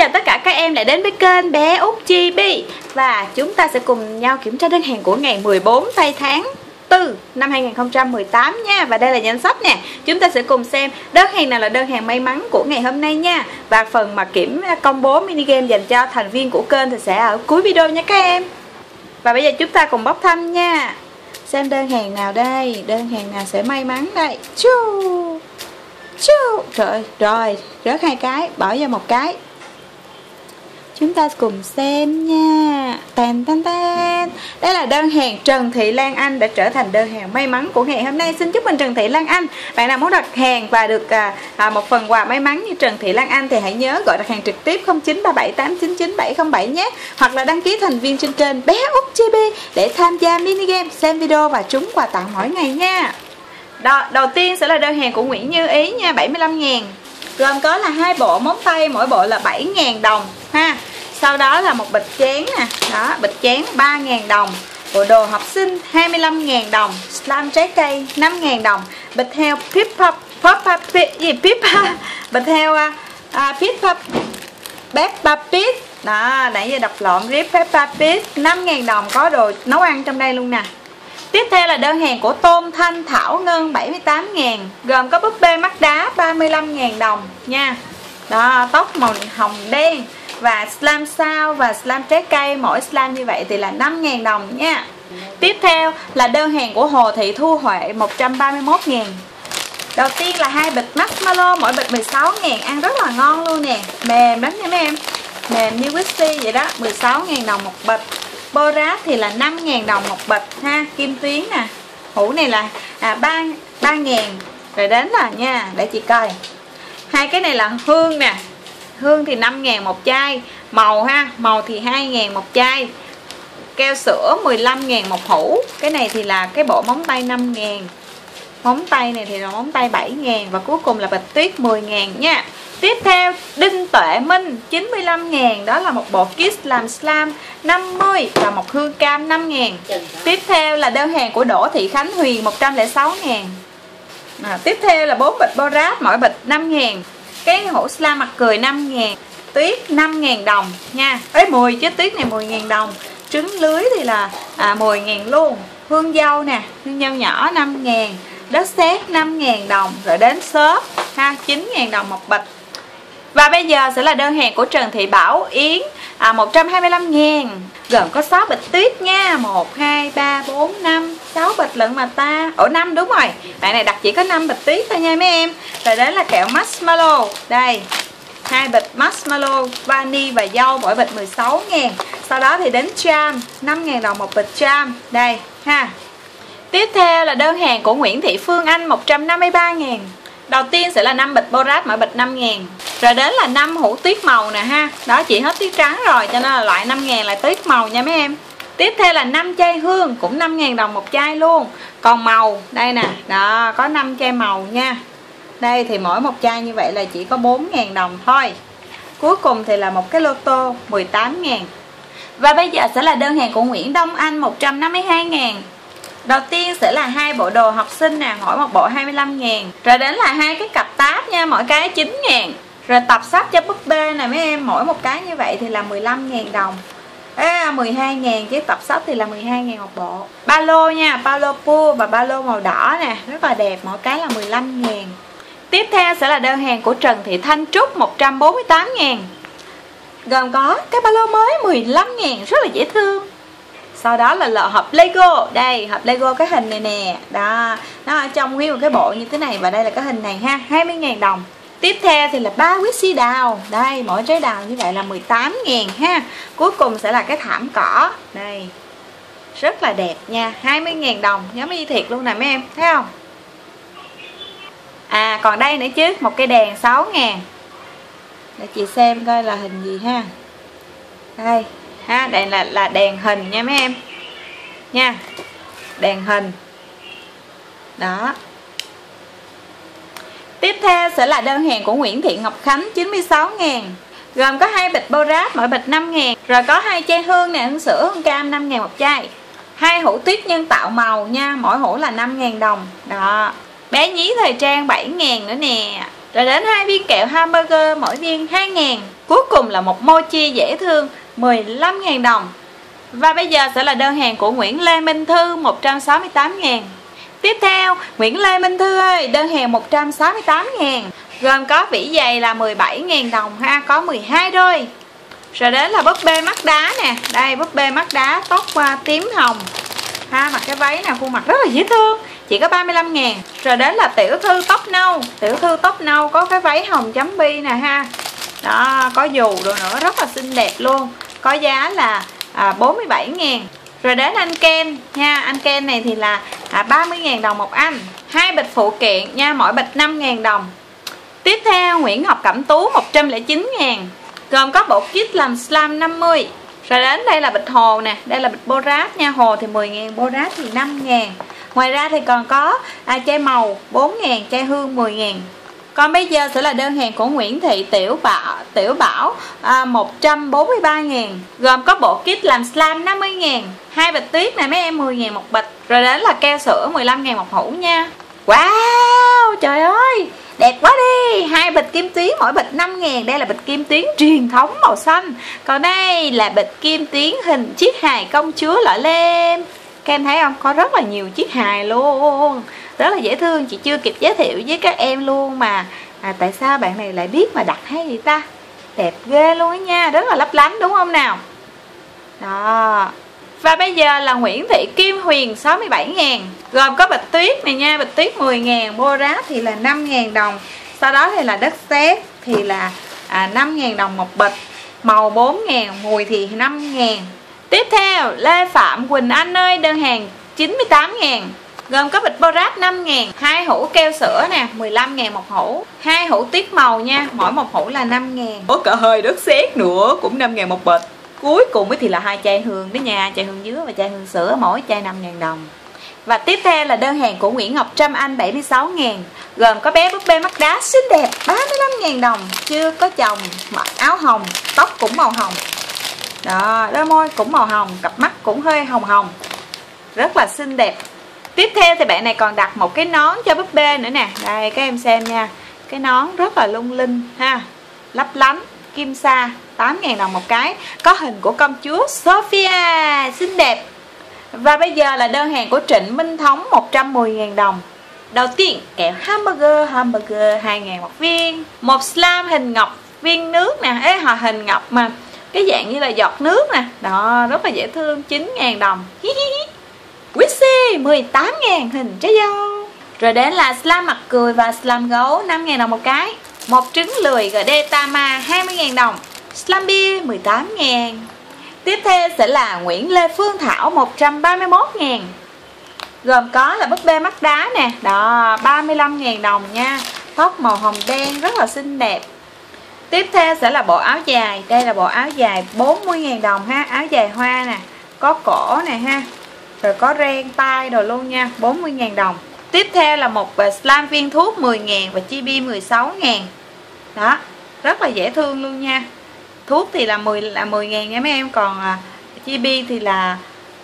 chào tất cả các em đã đến với kênh Bé Út Chibi. Và chúng ta sẽ cùng nhau kiểm tra đơn hàng của ngày 14 tây tháng 4 năm 2018 nha. Và đây là danh sách nè. Chúng ta sẽ cùng xem đơn hàng nào là đơn hàng may mắn của ngày hôm nay nha. Và phần mà công bố mini game dành cho thành viên của kênh thì sẽ ở cuối video nha các em. Và bây giờ chúng ta cùng bóc thăm nha. Xem đơn hàng nào đây, đơn hàng nào sẽ may mắn đây. Trời, rồi, rớt 2 cái, bỏ vào 1 cái. Chúng ta cùng xem nha. Tàn. Đây là đơn hàng Trần Thị Lan Anh đã trở thành đơn hàng may mắn của ngày hôm nay. Xin chúc mừng Trần Thị Lan Anh. Bạn nào muốn đặt hàng và được một phần quà may mắn như Trần Thị Lan Anh thì hãy nhớ gọi đặt hàng trực tiếp 0937899707 nhé. Hoặc là đăng ký thành viên trên kênh Bé Út Chibi để tham gia mini game, xem video và trúng quà tặng mỗi ngày nha. Đầu tiên sẽ là đơn hàng của Nguyễn Như Ý nha, 75.000. Gồm có là 2 bộ móng tay, mỗi bộ là 7.000 đồng ha. Sau đó là một bịch chén nè, đó, bịch chén 3.000 đồng. Bộ đồ học sinh 25.000 đồng. Slime trái cây 5.000 đồng. Bịch heo Pippa, bịch heo Peppa Pig. Đó, nãy giờ đọc lộn, Peppa Pig 5.000 đồng, có đồ nấu ăn trong đây luôn nè. Tiếp theo là đơn hàng của Tôn Thanh Thảo Ngân 78.000. Gồm có búp bê mắt đá 35.000 đồng nha. Đó, tóc màu hồng đen. Và slime sao và slime trái cây, mỗi slime như vậy thì là 5.000 đồng nha. Tiếp theo là đơn hàng của Hồ Thị Thu Huệ 131.000. Đầu tiên là 2 bịch marshmallow, mỗi bịch 16.000, ăn rất là ngon luôn nè. Mềm lắm nha mấy em. Mềm như whisky vậy đó, 16.000 đồng một bịch. Borat thì là 5.000 đồng một bịch ha. Kim tuyến nè, hũ này là 3.000. Rồi đến là nha, để chị coi. 2 cái này là hương nè. Hương thì 5.000 một chai. Màu ha, màu thì 2.000 một chai. Keo sữa 15.000 một hũ. Cái này thì là cái bộ móng tay 5.000. Móng tay này thì là móng tay 7.000. Và cuối cùng là bịch tuyết 10.000 nha. Tiếp theo Đinh Tuệ Minh 95.000. Đó là một bộ kit làm slime 50. Và một hương cam 5.000. Tiếp theo là đơn hàng của Đỗ Thị Khánh Huyền 106.000. Tiếp theo là 4 bịch Borat, mỗi bịch 5.000. Cái hũ slime mặt cười 5.000. Tuyết 5.000 đồng nha. 10 chứ tuyết này 10.000 đồng. Trứng lưới thì là 10.000 luôn. Hương dâu nè, hương dâu nhỏ 5.000. Đất sét 5.000 đồng. Rồi đến xốp ha, 9.000 đồng một bịch. Và bây giờ sẽ là đơn hàng của Trần Thị Bảo Yến 125.000. Gồm có 6 bịch tuyết nha. 1, 2, 3, 4, 5 6 bịch lận mà ta. 5 đúng rồi. Bạn này đặt chỉ có 5 bịch tuyết thôi nha mấy em. Rồi đến là kẹo marshmallow. Đây, 2 bịch marshmallow vani và dâu, mỗi bịch 16.000. Sau đó thì đến jam 5.000 đồng một bịch jam. Đây ha. Tiếp theo là đơn hàng của Nguyễn Thị Phương Anh 153.000. Đầu tiên sẽ là 5 bịch Borat, mỗi bịch 5.000. Rồi đến là 5 hũ tuyết màu nè ha. Đó, chị hết tuyết trắng rồi cho nên là loại 5.000 là tuyết màu nha mấy em. Tiếp theo là 5 chai hương, cũng 5.000 đồng một chai luôn. Còn màu, đây nè, đó, có 5 chai màu nha. Đây thì mỗi một chai như vậy là chỉ có 4.000 đồng thôi. Cuối cùng thì là một cái lô tô 18.000. Và bây giờ sẽ là đơn hàng của Nguyễn Đông Anh 152.000. Đầu tiên sẽ là 2 bộ đồ học sinh nè, mỗi một bộ 25.000. Rồi đến là 2 cái cặp táp nha, mỗi cái 9.000. Rồi tập sách cho búp bê nè mấy em, mỗi một cái như vậy thì là 15.000 đồng. 12.000 chứ tập sách thì là 12.000 một bộ. Ba lô nha, ba lô pua và ba lô màu đỏ nè, rất là đẹp, mỗi cái là 15.000. Tiếp theo sẽ là đơn hàng của Trần Thị Thanh Trúc 148.000. Gồm có cái ba lô mới 15.000, rất là dễ thương. Sau đó là hộp Lego. Đây, hộp Lego cái hình này nè. Đó, nó ở trong nguyên một cái bộ như thế này. Và đây là cái hình này ha, 20.000 đồng. Tiếp theo thì là 3 quý si đào. Đây, mỗi trái đào như vậy là 18.000 ha. Cuối cùng sẽ là cái thảm cỏ. Đây, rất là đẹp nha, 20.000 đồng. Giống y thiệt luôn nè mấy em, thấy không? Còn đây nữa chứ, một cây đèn 6.000. Để chị xem coi là hình gì ha. Đây ha, đây là đèn hình nha mấy em nha, đèn hình đó. Tiếp theo sẽ là đơn hàng của Nguyễn Thị Ngọc Khánh 96.000. Gồm có 2 bịch Borat, mỗi bịch 5.000. Rồi có 2 chai hương nè, hương sữa, hương cam 5.000 một chai. 2 hũ tuyết nhân tạo màu nha, mỗi hũ là 5.000 đồng. Đó, bé nhí thời trang 7.000 nữa nè. Rồi đến 2 viên kẹo hamburger, mỗi viên 2.000. Cuối cùng là một mochi dễ thương 15.000 đồng. Và bây giờ sẽ là đơn hàng của Nguyễn Lê Minh Thư 168.000. Tiếp theo, Nguyễn Lê Minh Thư ơi, đơn hàng 168.000. Gồm có vỉ giày là 17.000 đồng ha, có 12 đôi. Rồi đến là búp bê mắt đá nè. Đây, búp bê mắt đá tóc tím hồng ha, mặc cái váy nè, khuôn mặt rất là dễ thương, chỉ có 35.000. Rồi đến là tiểu thư tóc nâu. Tiểu thư tóc nâu có cái váy hồng chấm bi nè ha. Đó, có dù đồ nữa, rất là xinh đẹp luôn. Có giá là 47.000. Rồi đến anh Ken nha. Anh Ken này thì là 30.000 đồng một anh. 2 bịch phụ kiện nha, mỗi bịch 5.000 đồng. Tiếp theo Nguyễn Ngọc Cẩm Tú 109.000. Gồm có bộ kit làm slam 50. Rồi đến đây là bịch hồ nè. Đây là bịch Borat nha. Hồ thì 10.000, Borat thì 5.000. Ngoài ra thì còn có chai màu 4.000, chai hương 10.000. Còn bây giờ sẽ là đơn hàng của Nguyễn Thị Tiểu Bảo 143.000. Gồm có bộ kit làm slam 50.000. 2 bịch tuyết này mấy em 10.000 một bịch. Rồi đến là keo sữa 15.000 một hũ nha. Wow, trời ơi, đẹp quá đi. 2 bịch kim tuyến mỗi bịch 5.000. Đây là bịch kim tuyến truyền thống màu xanh. Còn đây là bịch kim tuyến hình chiếc hài công chúa Lọ Lem. Các em thấy không? Có rất là nhiều chiếc hài luôn, rất là dễ thương. Chị chưa kịp giới thiệu với các em luôn mà. Tại sao bạn này lại biết mà đặt hay vậy ta? Đẹp ghê luôn á nha, rất là lấp lánh đúng không nào? Đó. Và bây giờ là Nguyễn Thị Kim Huyền 67.000. Gồm có bịch tuyết này nha, bịch tuyết 10.000, Borat thì là 5.000 đồng. Sau đó thì là đất sét thì là 5.000 đồng một bịch. Màu 4.000, mùi thì 5.000. Tiếp theo Lê Phạm Quỳnh Anh ơi, đơn hàng 98.000. Gồm có bịch Borat 5.000, 2 hũ keo sữa nè, 15.000 một hũ, 2 hũ tuyết màu nha, mỗi một hũ là 5.000. Có cả hơi đất sét nữa, cũng 5.000 một bịch. Cuối cùng thì là 2 chai hương đó nha, chai hương dứa và chai hương sữa, mỗi chai 5.000 đồng. Và tiếp theo là đơn hàng của Nguyễn Ngọc Trâm Anh 76.000. Gồm có bé búp bê mắt đá xinh đẹp 35.000 đồng, chưa có chồng, mặc áo hồng, tóc cũng màu hồng. Đó, đôi môi cũng màu hồng, cặp mắt cũng hơi hồng hồng, rất là xinh đẹp. Tiếp theo thì bạn này còn đặt một cái nón cho búp bê nữa nè. Đây các em xem nha. Cái nón rất là lung linh ha, lấp lánh, kim sa, 8.000 đồng một cái. Có hình của công chúa Sophia, xinh đẹp. Và bây giờ là đơn hàng của Trịnh Minh Thống 110.000 đồng. Đầu tiên kẹo hamburger 2.000 một viên. Một slam hình ngọc viên nước nè, hình ngọc mà cái dạng như là giọt nước nè. Đó, rất là dễ thương, 9.000 đồng. Wixi 18.000 hình trái dâu. Rồi đến là slam mặt cười và slam gấu 5.000 đồng một cái. Một trứng lười GD Tama 20.000 đồng. Slam bia 18.000. Tiếp theo sẽ là Nguyễn Lê Phương Thảo 131.000. Gồm có là búp bê mắt đá nè. Đó, 35.000 đồng nha. Tóc màu hồng đen rất là xinh đẹp. Tiếp theo sẽ là bộ áo dài. Đây là bộ áo dài 40.000 đồng ha. Áo dài hoa nè, có cổ nè ha, rồi có ren tay đồ luôn nha, 40.000 đồng. Tiếp theo là một slam viên thuốc 10.000 và chibi 16.000. Đó, rất là dễ thương luôn nha. Thuốc thì là 10.000 nha mấy em, còn chibi thì là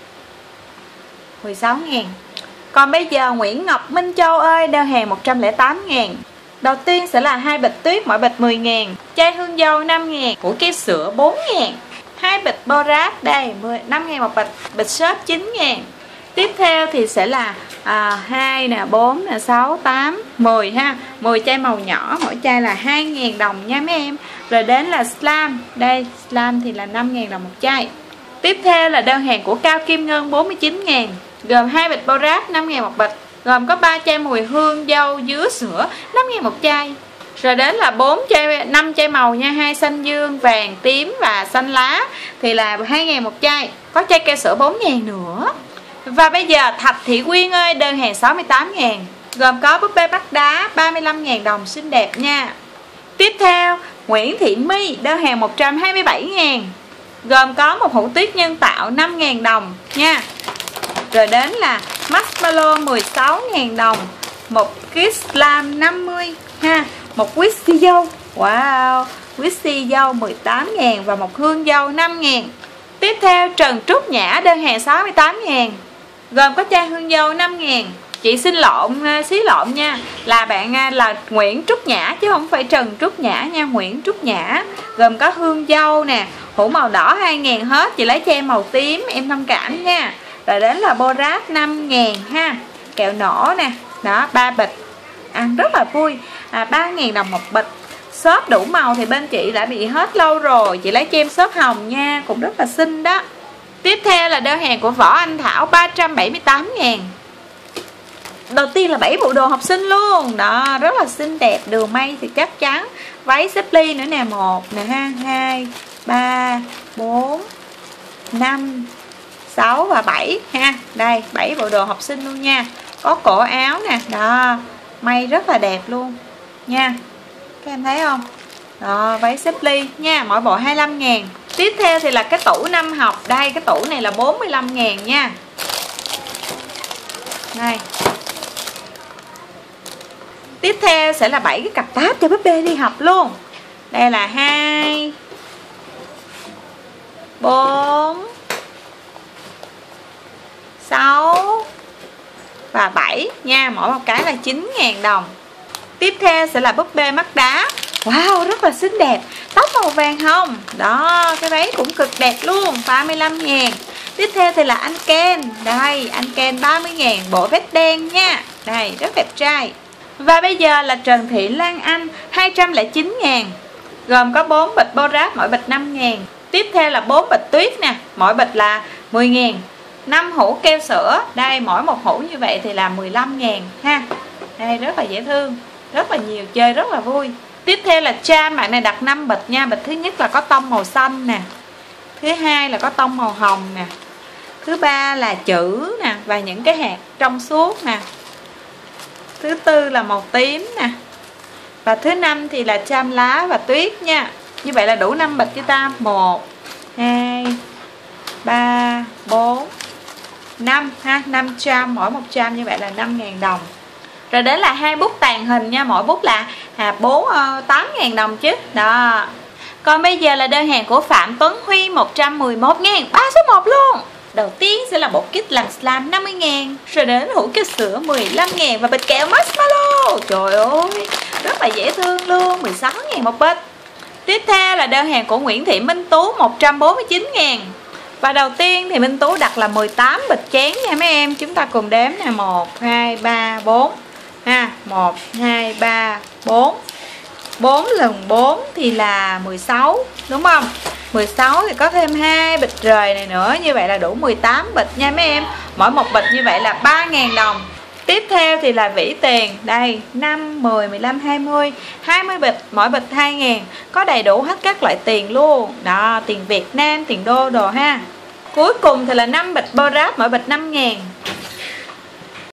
16.000. Còn bây giờ Nguyễn Ngọc Minh Châu ơi, đơn hàng 108.000. Đầu tiên sẽ là 2 bịch tuyết mỗi bịch 10.000, chai hương dâu 5.000, hũ keo sữa 4.000, 2 bịch Borat đây 5.000 một bịch, bịch shop 9.000. Tiếp theo thì sẽ là 2 nè, 4 nè, 6, 8, 10 ha, 10 chai màu nhỏ, mỗi chai là 2.000 đồng nha mấy em. Rồi đến là slam, đây slam thì là 5.000 đồng một chai. Tiếp theo là đơn hàng của Cao Kim Ngân 49.000, gồm 2 bịch Borat 5.000 một bịch, gồm có 3 chai mùi hương dâu dứa sữa 5.000 một chai. Rồi đến là 5 chai màu nha, 2 xanh dương, vàng, tím và xanh lá thì là 2.000 một chai. Có chai keo sữa 4.000 nữa. Và bây giờ Thạch Thị Quyên ơi, đơn hàng 68.000, gồm có búp bê bắt đá 35.000 đồng, xinh đẹp nha. Tiếp theo Nguyễn Thị My, đơn hàng 127.000, gồm có một hũ tuyết nhân tạo 5.000 đồng nha. Rồi đến là marshmallow 16.000 đồng, một kit slam 50 ha, một whisky dâu, wow, whisky dâu 18.000 và một hương dâu 5.000. Tiếp theo Trần Trúc Nhã, đơn hàng 68.000, gồm có chai hương dâu 5.000, Chị xin lộn, xí lộn nha. Là bạn là Nguyễn Trúc Nhã chứ không phải Trần Trúc Nhã nha. Nguyễn Trúc Nhã. Gồm có hương dâu nè, hũ màu đỏ 2.000 hết. Chị lấy cho em màu tím, em thông cảm nha. Rồi đến là Borat 5.000 ha. Kẹo nổ nè. Đó, 3 bịch. Ăn rất là vui. 3.000 đồng một bịch. Xốp đủ màu thì bên chị đã bị hết lâu rồi. Chị lấy cho em xốp hồng nha. Cũng rất là xinh đó. Tiếp theo là đơn hàng của Võ Anh Thảo 378.000. Đầu tiên là 7 bộ đồ học sinh luôn. Đó, rất là xinh đẹp. Đường may thì chắc chắn. Váy xếp ly nữa nè. 1 nè ha, 2, 3, 4, 5, 6 và 7 ha. Đây, 7 bộ đồ học sinh luôn nha. Có cổ áo nè. Đó, may rất là đẹp luôn nha. Các em thấy không? Đó, váy xếp ly nha. Mỗi bộ 25.000. Tiếp theo thì là cái tủ năm học. Đây, cái tủ này là 45.000 nha. Đây. Tiếp theo sẽ là 7 cái cặp táp cho búp bê đi học luôn. Đây là 2, 4, 6 và 7 nha. Mỗi một cái là 9.000 đồng. Tiếp theo sẽ là búp bê mắt đá. Wow, rất là xinh đẹp. Tóc màu vàng hồng. Đó, cái váy cũng cực đẹp luôn. 35.000. Tiếp theo thì là anh Ken. Đây, anh Ken 30.000. Bộ vest đen nha. Đây, rất đẹp trai. Và bây giờ là Trần Thị Lan Anh 209.000. Gồm có 4 bịch Borat, mỗi bịch 5.000. Tiếp theo là 4 bịch tuyết nè. Mỗi bịch là 10.000. 5 hũ keo sữa. Đây, mỗi một hũ như vậy thì là 15.000 ha. Đây, rất là dễ thương. Rất là nhiều, chơi rất là vui. Tiếp theo là Charm, bạn này đặt 5 bịch nha. Bịch thứ nhất là có tông màu xanh nè. Thứ hai là có tông màu hồng nè. Thứ ba là chữ nè và những cái hạt trong suốt nè. Thứ tư là màu tím nè. Và thứ năm thì là Charm lá và tuyết nha. Như vậy là đủ 5 bịch cho ta. 1, 2, 3, 4, 5 ha. 5 Charm, mỗi một Charm như vậy là 5.000 đồng. Rồi đến là 2 bút tàng hình nha. Mỗi bút là 8.000 đồng chứ. Đó. Còn bây giờ là đơn hàng của Phạm Tuấn Huy 111.000. 3 số 1 luôn. Đầu tiên sẽ là bộ kit làm slime 50.000. Rồi đến hũ keo sữa 15.000. Và bịch kẹo marshmallow. Trời ơi, rất là dễ thương luôn. 16.000 một bịch. Tiếp theo là đơn hàng của Nguyễn Thị Minh Tú 149.000. Và đầu tiên thì Minh Tú đặt là 18 bịch chén nha mấy em. Chúng ta cùng đếm nè. 1, 2, 3, 4 ha. 1, 2, 3, 4. 4 lần 4 thì là 16, đúng không? 16 thì có thêm 2 bịch rời này nữa. Như vậy là đủ 18 bịch nha mấy em. Mỗi một bịch như vậy là 3.000 đồng. Tiếp theo thì là vỉ tiền. Đây, 5, 10, 15, 20 20 bịch, mỗi bịch 2.000. Có đầy đủ hết các loại tiền luôn. Đó, tiền Việt Nam, tiền đô đồ ha. Cuối cùng thì là 5 bịch Borat, mỗi bịch 5.000.